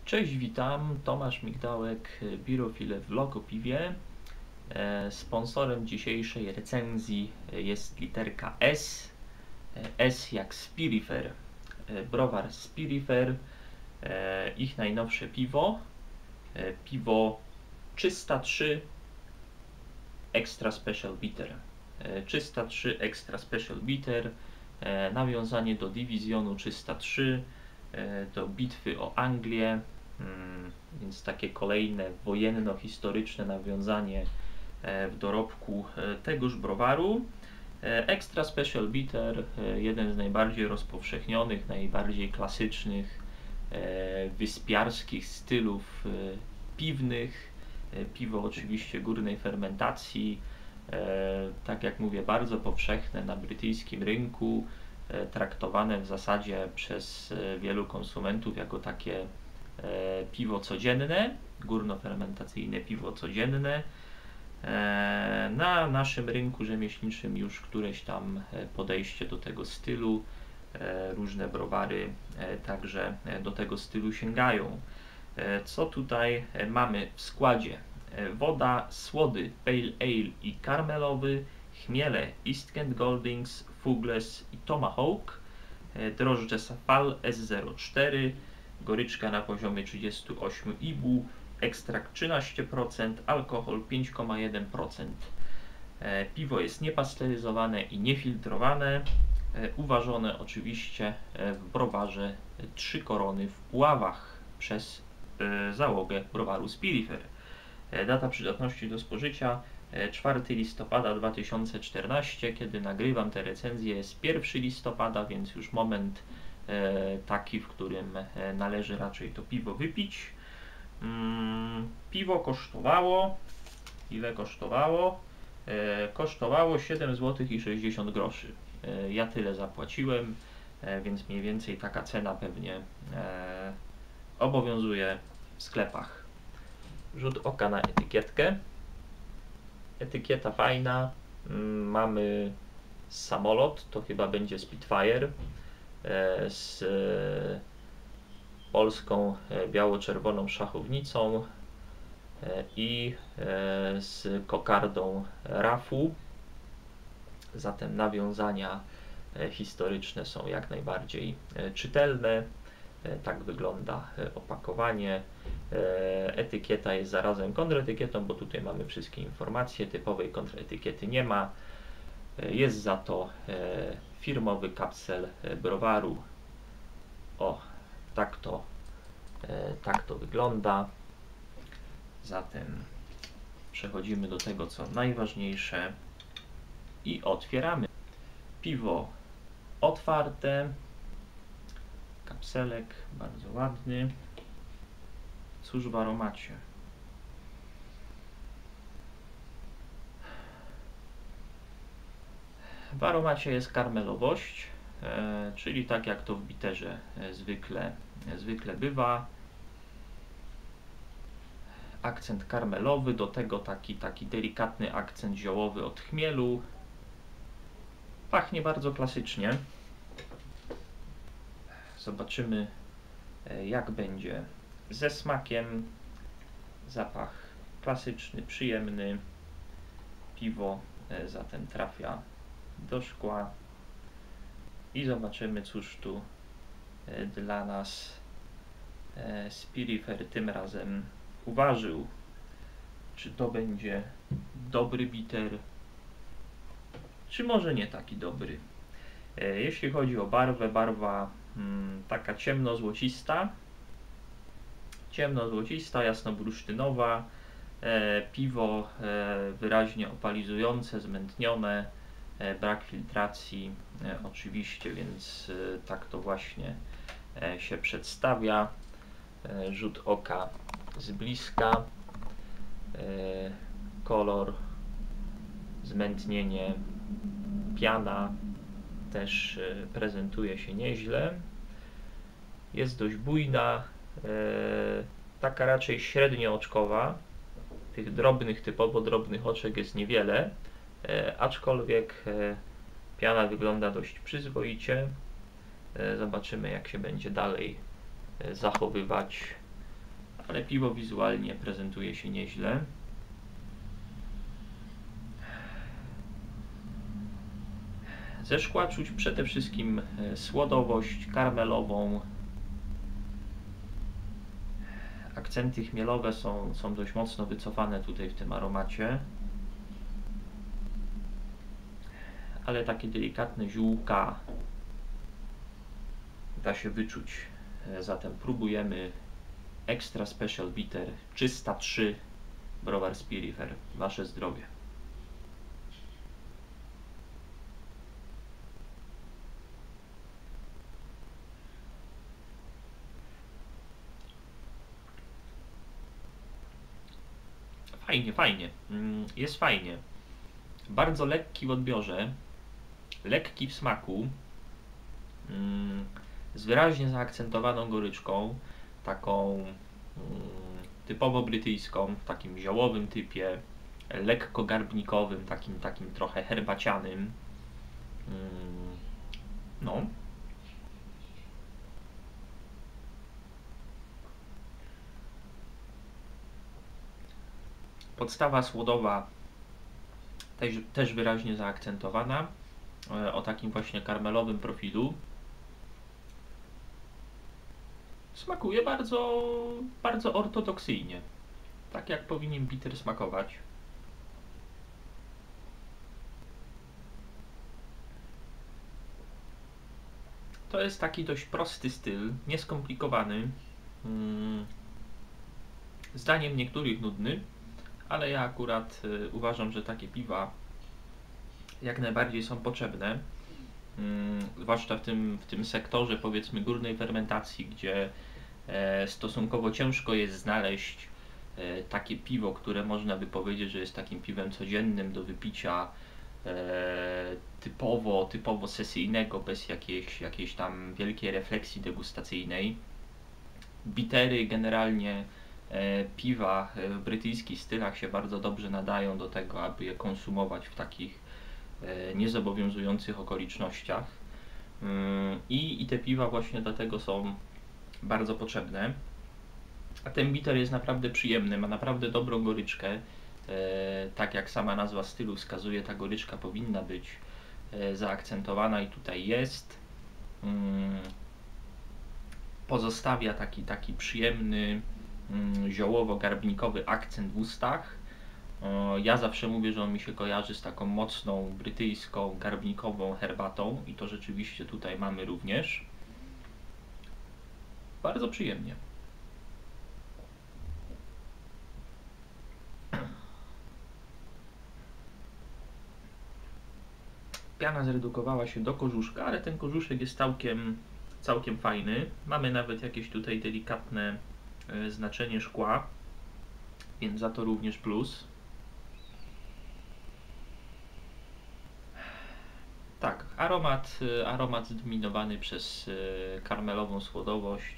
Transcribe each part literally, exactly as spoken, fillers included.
Cześć, witam, Tomasz Migdałek, Birofile Vlog o piwie. Sponsorem dzisiejszej recenzji jest literka S. S jak Spirifer. Browar Spirifer, ich najnowsze piwo. Piwo trzysta trzy Extra Special Bitter. trzysta trzy Extra Special Bitter, nawiązanie do dywizjonu trzysta trzy, do bitwy o Anglię, więc takie kolejne wojenno-historyczne nawiązanie w dorobku tegoż browaru. Extra Special Bitter, jeden z najbardziej rozpowszechnionych, najbardziej klasycznych wyspiarskich stylów piwnych. Piwo oczywiście górnej fermentacji, tak jak mówię, bardzo powszechne na brytyjskim rynku, traktowane w zasadzie przez wielu konsumentów jako takie piwo codzienne, górnofermentacyjne piwo codzienne. Na naszym rynku rzemieślniczym już któreś tam podejście do tego stylu, różne browary także do tego stylu sięgają. Co tutaj mamy w składzie? Woda, słody Pale Ale i karmelowy, chmiele East Kent Goldings, Fugles i Tomahawk, drożdże Safal S zero cztery, goryczka na poziomie trzydzieści osiem I B U, ekstrakt trzynaście procent, alkohol pięć przecinek jeden procent. Piwo jest niepasteryzowane i niefiltrowane, uważone oczywiście w browarze Trzy Korony w Puławach przez załogę browaru Spirifer. Data przydatności do spożycia czwartego listopada dwa tysiące czternastego. Kiedy nagrywam tę recenzję, jest pierwszego listopada, więc już moment taki, w którym należy raczej to piwo wypić. Piwo kosztowało, ile kosztowało? Kosztowało siedem złotych i sześćdziesiąt groszy. Ja tyle zapłaciłem, więc mniej więcej taka cena pewnie obowiązuje w sklepach. Rzut oka na etykietkę. Etykieta fajna. Mamy samolot, to chyba będzie Spitfire, z polską biało-czerwoną szachownicą i z kokardą rafu. Zatem nawiązania historyczne są jak najbardziej czytelne. Tak wygląda opakowanie. Etykieta jest zarazem kontraetykietą, bo tutaj mamy wszystkie informacje. Typowej kontraetykiety nie ma. Jest za to firmowy kapsel browaru. O, tak to, tak to wygląda. Zatem przechodzimy do tego, co najważniejsze i otwieramy. Piwo otwarte. Kapselek bardzo ładny. Cóż w aromacie? W aromacie jest karmelowość, e, czyli tak jak to w bitterze e, zwykle, e, zwykle bywa. Akcent karmelowy, do tego taki, taki delikatny akcent ziołowy od chmielu. Pachnie bardzo klasycznie. Zobaczymy, jak będzie ze smakiem. Zapach klasyczny, przyjemny. Piwo zatem trafia do szkła i zobaczymy, cóż tu dla nas Spirifer tym razem uważał. Czy to będzie dobry bitter, czy może nie taki dobry. Jeśli chodzi o barwę, barwa hmm, taka ciemno-złocista, ciemno-złocista, jasno-bursztynowa. E, piwo e, wyraźnie opalizujące, zmętnione, e, brak filtracji e, oczywiście, więc e, tak to właśnie e, się przedstawia. E, rzut oka z bliska, e, kolor, zmętnienie, piana też e, prezentuje się nieźle. Jest dość bujna, e, taka raczej średniooczkowa. Tych drobnych, typowo drobnych oczek jest niewiele, e, aczkolwiek e, piana wygląda dość przyzwoicie. E, zobaczymy, jak się będzie dalej e, zachowywać ale piwo wizualnie prezentuje się nieźle. Ze szkła czuć przede wszystkim słodowość karmelową. Akcenty chmielowe są, są dość mocno wycofane tutaj w tym aromacie, ale takie delikatne ziółka da się wyczuć. Zatem próbujemy Extra Special Bitter trzysta trzy browar Spirifer. Wasze zdrowie. Fajnie, fajnie. Jest fajnie. Bardzo lekki w odbiorze, lekki w smaku, z wyraźnie zaakcentowaną goryczką, taką typowo brytyjską, w takim ziołowym typie, lekko garbnikowym, takim, takim trochę herbacianym. No. Podstawa słodowa też, też wyraźnie zaakcentowana, o takim właśnie karmelowym profilu. Smakuje bardzo, bardzo ortodoksyjnie, tak jak powinien bitter smakować. To jest taki dość prosty styl, nieskomplikowany, zdaniem niektórych nudny, ale ja akurat y, uważam, że takie piwa jak najbardziej są potrzebne, y, zwłaszcza w tym, w tym sektorze, powiedzmy, górnej fermentacji, gdzie e, stosunkowo ciężko jest znaleźć e, takie piwo, które można by powiedzieć, że jest takim piwem codziennym do wypicia, e, typowo, typowo sesyjnego, bez jakiejś, jakiejś tam wielkiej refleksji degustacyjnej. Bitery generalnie, E, piwa w brytyjskich stylach się bardzo dobrze nadają do tego, aby je konsumować w takich e, niezobowiązujących okolicznościach. Ym, i, I te piwa właśnie dlatego są bardzo potrzebne. A ten bitter jest naprawdę przyjemny, ma naprawdę dobrą goryczkę. E, tak jak sama nazwa stylu wskazuje, ta goryczka powinna być e, zaakcentowana i tutaj jest. Ym, pozostawia taki, taki przyjemny, ziołowo-garbnikowy akcent w ustach. Ja zawsze mówię, że on mi się kojarzy z taką mocną brytyjską garbnikową herbatą i to rzeczywiście tutaj mamy również. Bardzo przyjemnie. Piana zredukowała się do korzuszka, ale ten korzuszek jest całkiem, całkiem fajny. Mamy nawet jakieś tutaj delikatne znaczenie szkła, więc za to również plus. Tak, aromat, aromat zdominowany przez karmelową słodowość.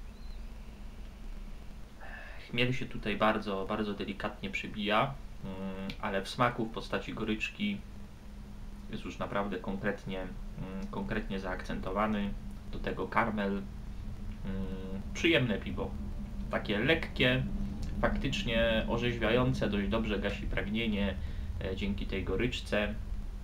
Chmiel się tutaj bardzo, bardzo delikatnie przybija, ale w smaku w postaci goryczki jest już naprawdę konkretnie, konkretnie zaakcentowany. Do tego karmel. Przyjemne piwo. Takie lekkie, faktycznie orzeźwiające, dość dobrze gasi pragnienie e, dzięki tej goryczce.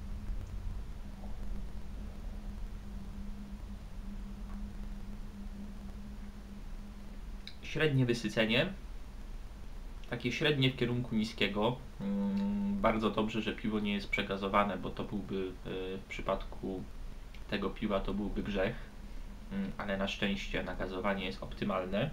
Średnie wysycenie, takie średnie w kierunku niskiego. Mm, bardzo dobrze, że piwo nie jest przegazowane, bo to byłby e, w przypadku tego piwa to byłby grzech, mm, ale na szczęście nagazowanie jest optymalne.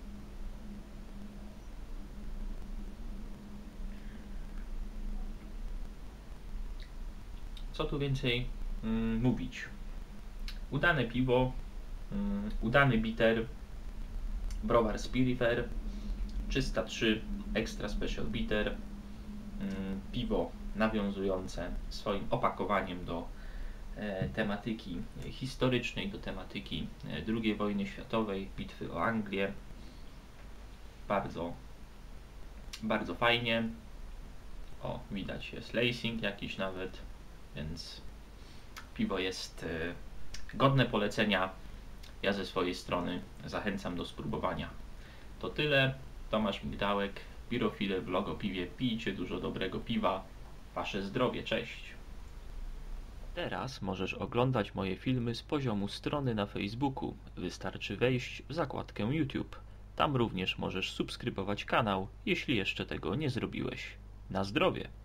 Co tu więcej mm, mówić? Udane piwo, mm, udany bitter, browar Spirifer, trzysta trzy Extra Special Bitter, mm, piwo nawiązujące swoim opakowaniem do e, tematyki historycznej, do tematyki e, drugiej wojny światowej, bitwy o Anglię. Bardzo, bardzo fajnie. O, widać jest lacing jakiś nawet, więc piwo jest e, godne polecenia. Ja ze swojej strony zachęcam do spróbowania. To tyle. Tomasz Migdałek, Pirofile w Logopiwie. Pijcie dużo dobrego piwa. Wasze zdrowie, cześć. Teraz możesz oglądać moje filmy z poziomu strony na Facebooku. Wystarczy wejść w zakładkę YouTube. Tam również możesz subskrybować kanał, jeśli jeszcze tego nie zrobiłeś. Na zdrowie!